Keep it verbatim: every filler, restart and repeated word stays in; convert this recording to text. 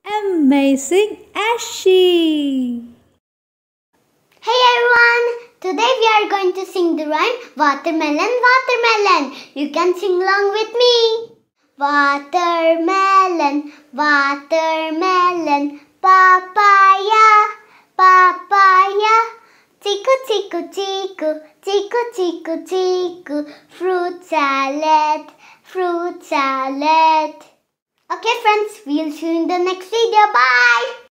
Amazing Ashi! Hey everyone! Today we are going to sing the rhyme Watermelon, Watermelon. You can sing along with me. Watermelon, watermelon, papaya, papaya. Chiku, chiku, chiku, chiku, chiku, chiku. Fruit salad, fruit salad. Okay friends, we'll see you in the next video. Bye!